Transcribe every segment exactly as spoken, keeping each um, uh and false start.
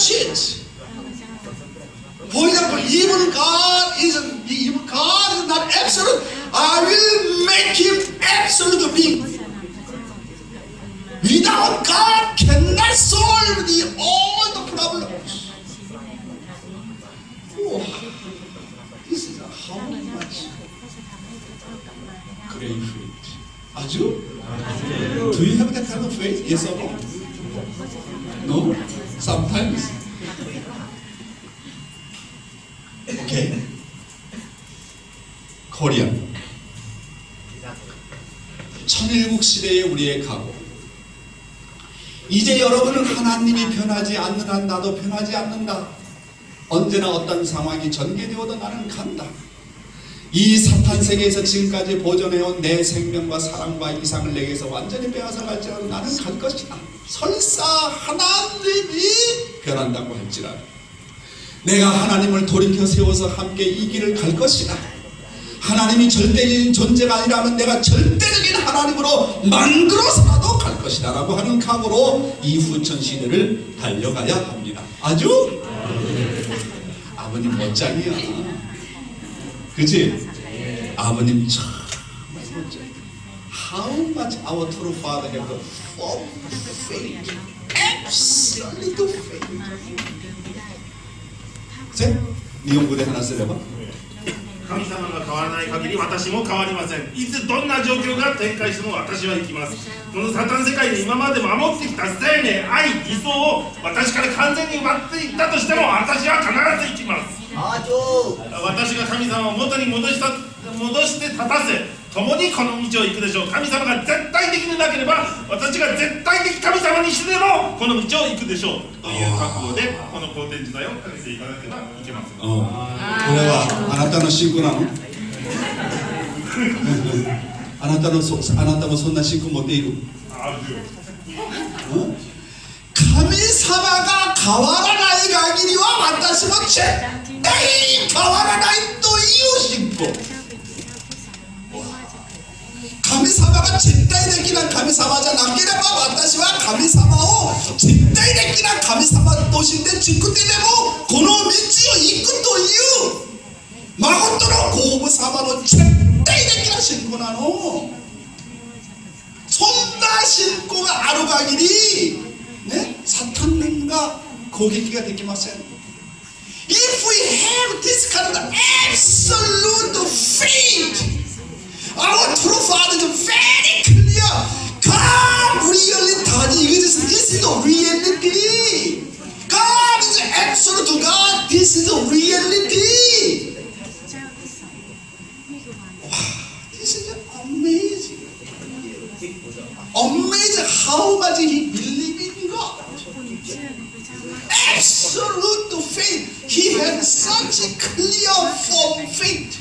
change. For example, even God is even God is not absolute. I will make him absolute being. Without God, cannot solve the all the problems. Oh, this is how much great faith. 아주? Do you have that kind of faith? Yes or no? No? Sometimes. Okay. Korea. 천일국 시대의 우리의 각오. 이제 여러분은 하나님이 변하지 않는 한 나도 변하지 않는다. 언제나 어떤 상황이 전개되어도 나는 간다. 이 사탄 세계에서 지금까지 보존해온 내 생명과 사랑과 이상을 내게서 완전히 빼앗아 갈지라도 나는 갈 것이다. 설사 하나님이 변한다고 할지라도 내가 하나님을 돌이켜 세워서 함께 이 길을 갈 것이다. 하나님이 절대적인 존재가 아니라면 내가 절대적인 하나님으로 만들어서라도 갈 것이다 라고 하는 각오로 이 후천 시대를 달려가야 합니다. 아주? 아버님 멋쟁이야. 그치? 아버님 참 멋쟁이. How much our true father have the full faith, absolute faith. 자, 니온고대 하나 쓰려봐. 神様が変わらない限り私も変わりません。いつどんな状況が展開しても私は行きます。このサタン世界で今まで守ってきた生命、愛、理想を私から完全に奪っていったとしても私は必ず行きます。私が神様を元に戻した戻して立たせ、共にこの道を行くでしょう。神様が絶対的でなければ私が絶対的神様にしてでもこの道を行くでしょうという覚悟でこの皇天時代をかけていかなければいけません。 これはあなたの信仰なの？あなたのそあなたもそんな信仰持っている？神様が変わらない限りは私も絶対変わらないという信仰。神様が絶対的な神様じゃなければ私は神様を絶対的な神様として作ってでもこの道を行くという誠の皇后様の絶対的な信仰なの。そんな信仰がある限りね、サタンが攻撃ができません。If we have this kind of absolute faith, our true Father is very clear. God really does exist. This is the reality. God is absolute God. This is the reality. Wow, this is amazing. Amazing how much he believes in God. Absolute faith. He has such a clear form faith.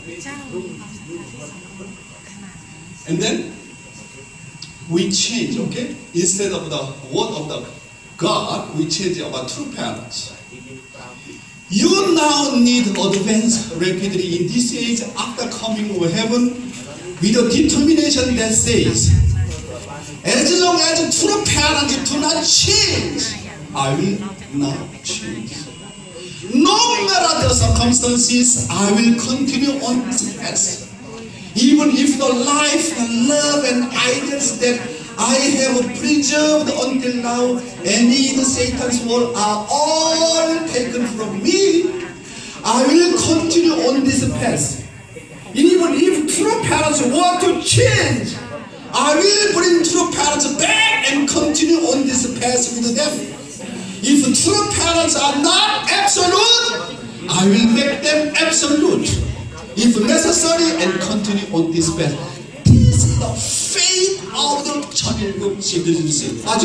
And then we change, okay? Instead of the word of the God, we change our true parents. You now need advance rapidly in this age after coming of heaven with a determination that says, as long as true parents do not change, I will not change. No matter the circumstances, I will continue on this path. Even if the life and love and ideals that I have preserved until now, any of Satan's word are all taken from me, I will continue on this path. Even if true parents want to change, I will bring true parents back and continue on this path with them. If true parents are not absolute, I will make them absolute. If necessary, and continue on this path. This is the faith of the 천일국 citizenship. 맞죠?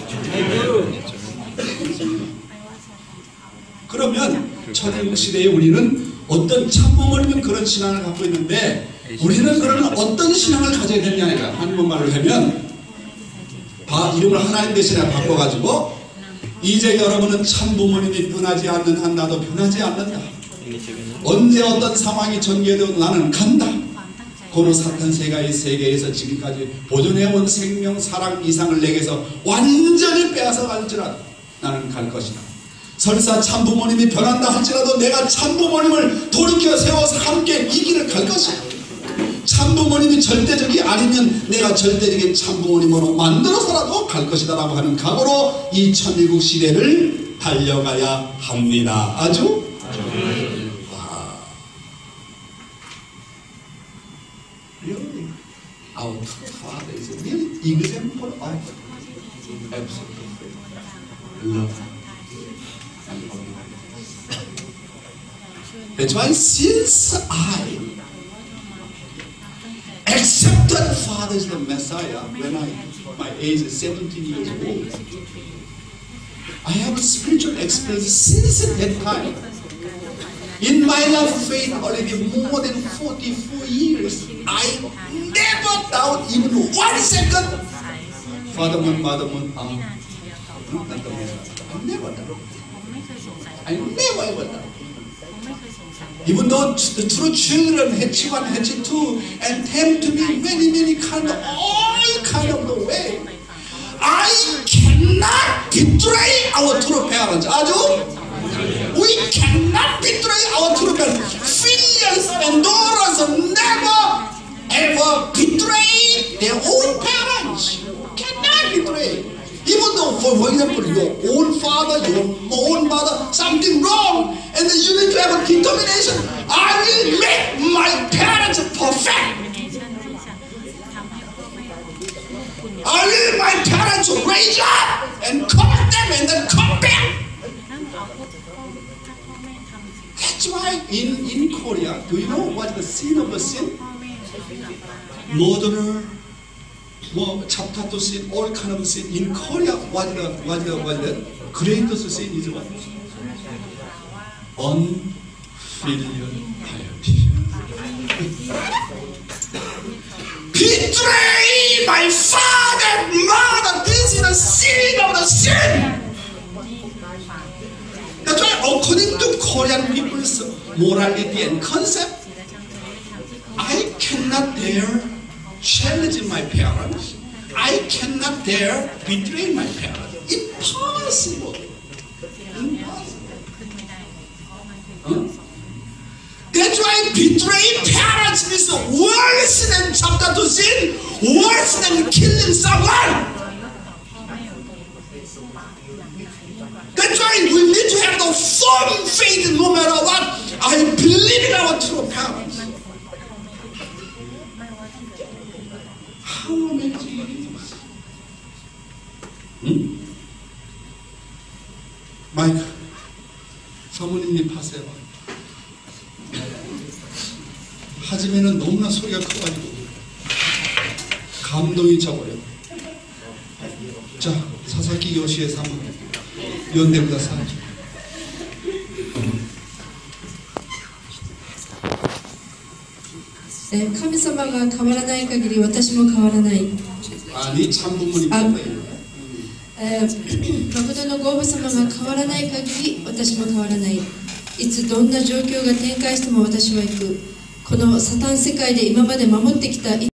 그러면 천일국 시대에 우리는 어떤 참음을 있는 그런 신앙을 갖고 있는데 우리는 그러면 어떤 신앙을 가져야 되냐? 한국말로 하면 바, 이름을 하나님 대신에 바꿔가지고 이제 여러분은 참 부모님이 변하지 않는 한 나도 변하지 않는다. 언제 어떤 상황이 전개되어도 나는 간다. 고로 사탄 세계의 세계에서 지금까지 보존해온 생명, 사랑, 이상을 내게서 완전히 빼앗아 갈지라도 나는 갈 것이다. 설사 참부모님이 변한다 할지라도 내가 참부모님을 돌이켜 세워서 함께 이 길을 갈 것이야. 참부모님이 절대적이 아니면 내가 절대적인 참부모님으로 만들어서라도 갈 것이다 라고 하는 각오로 이 천일국 시대를 달려가야 합니다. 아주? 와. Really? Our Father is a real example of absolute love. That's why since I accepted Father as the Messiah when I my age is seventeen years old, I have a spiritual experience since that time. In my life of faith already more than forty-four years, I never doubt even one second. Fatherman, motherman, ah, not the Messiah. I never doubt. I never ever doubt. Even though the true children hatch one, hatch two, and tend to be many, many kind of all kind of the way, I cannot betray our true parents. 아주? We cannot betray our true parents. Filials and daughters never ever betray their own parents. Cannot betray. Even though, for, for example, your own father, your own mother, something wrong, and then you need to have a determination. I will make my parents perfect. I will my parents raise up and correct them and then come back. That's why in, in Korea, do you know what's the sin of the sin? Murderer, 뭐 잡타도 sin, all kind of sin. In Korea, what the what the what the greatest sin is what? Unfilial piety. Betray my father and mother. This is the sin of the sin. That's why, according to Korean people's morality and concept, I cannot dare challenge my parents. I cannot dare betray my parents. Impossible. Impossible. Huh? That's why betraying parents is worse than chapter two sin, worse than killing someone. That's why we need to have the firm faith no matter what. I believe in our true parents. How amazing. 응? 마이크, 사모님님 하세요. 하지면은 너무나 소리가 커가지고 감동이 져버려. 자, 사사키 요시의 사모님, 연대보다 사지. 神様が変わらない限り私も変わらない。 아니 참부모님 때문에. 誠のご父様が変わらない限り私も変わらない。いつどんな状況が展開しても私は行く。このサタン世界で今まで守ってきた